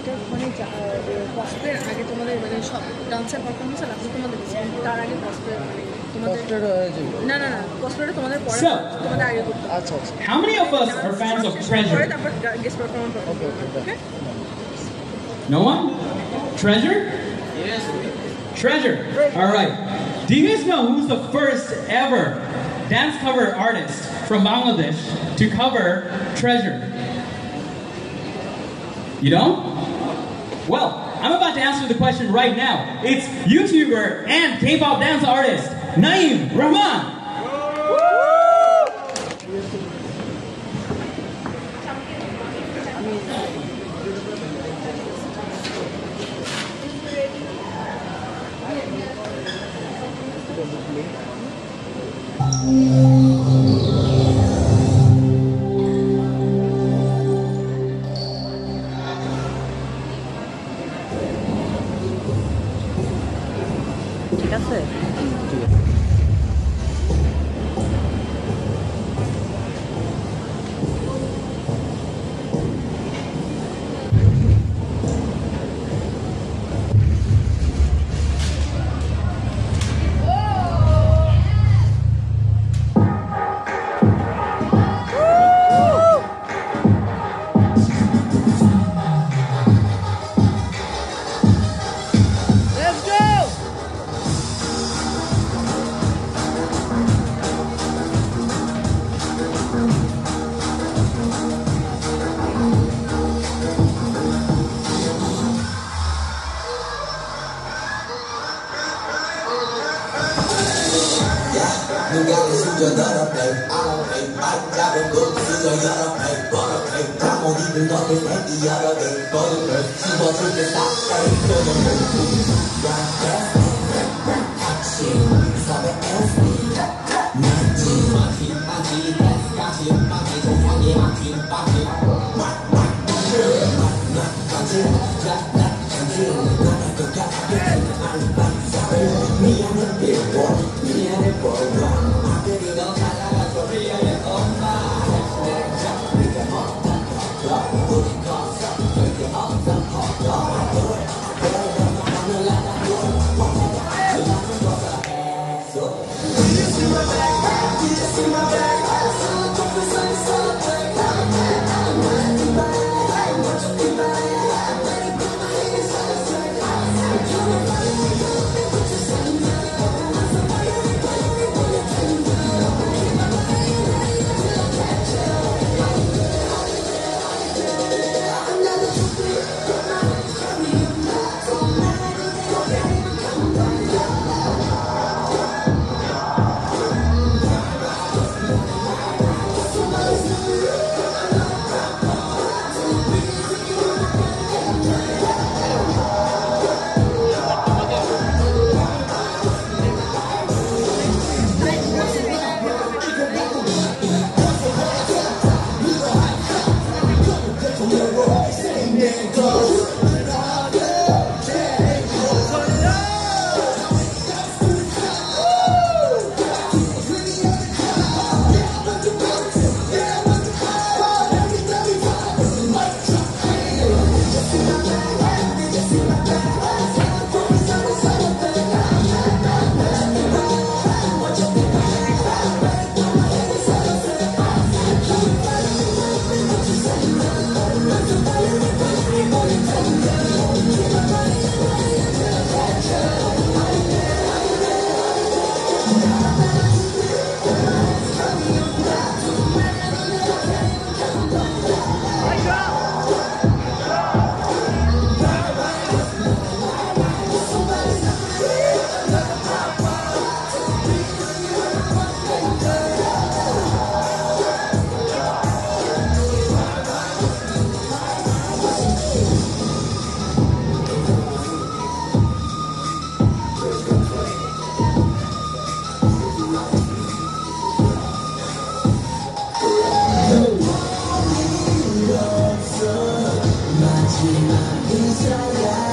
এটা মানে কসপ্লে আগে তোমাদের মানে সব ডান্সের পারফরমেন্স আর আপনি তোমাদের তার আগে কসপ্লে মানে তোমাদের না না না কসপ্লেটা তোমাদের পরে তোমাদের আগে করতে আচ্ছা আচ্ছা How many of us are fans of Treasure? পরে তারপর guest performance okay okay No one? Treasure? Yes. Treasure. All right. Do you guys know who's the first ever dance cover artist from Bangladesh to cover Treasure? You don't? Well, I'm about to answer the question right now. It's YouTuber and K-pop dance artist Nayeem Rahman. ঠিক আছে 누가 숨져 더럽게 아무리 맞잡은 돈 쓰져 여러 배 버럭해 잠못 입은 너를 내기 여러 개 버릇을 씹어줄 때 싹다리 끄는 핵심 섭외 SP 맞지 막힌 가심 막힌 동향에 막힌 빠짐 미안해 빌보 미안해 볼봐 아들이 너 살아가서 미안해 엄마 내가 네가 못한 것도 우리 커서 절대 없던 것도 하늘 나가고 그만큼 벗어 했어 Do you see my back? Do you see my back? 알았어 좀 서 있어 마지막 인사야